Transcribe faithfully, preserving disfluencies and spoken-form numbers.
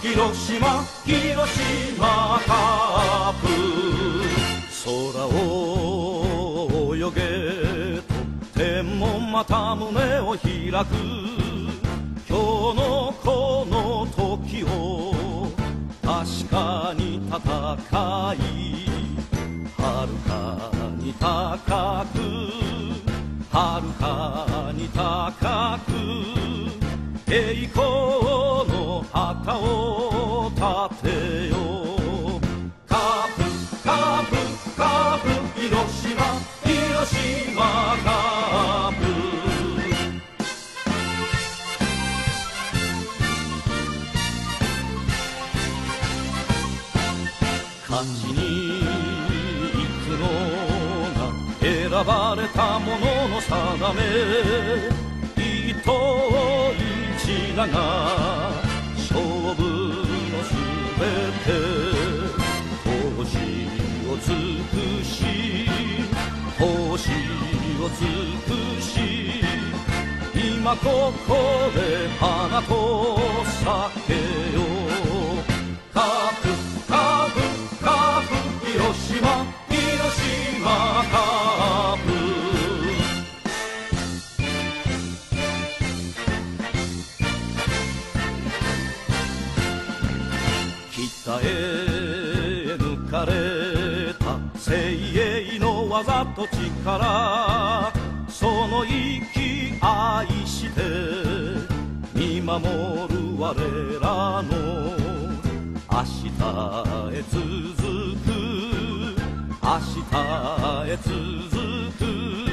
広島広島カープ空を泳げとってもまた胸を開く今日のこの時を確かに戦いはるかに高くはるかに高く栄光の旗を立てようカープカープカープ広島広島カープ勝ちに行くのが選ばれた者の定め一等一打が勝負のすべて闘志を尽くし闘志を尽くし今ここで花と咲けよカープカープカープ広島広島カープ北へ抜かれた精鋭の技と力その生き愛して見守る我らの明日へ続く明日へ続く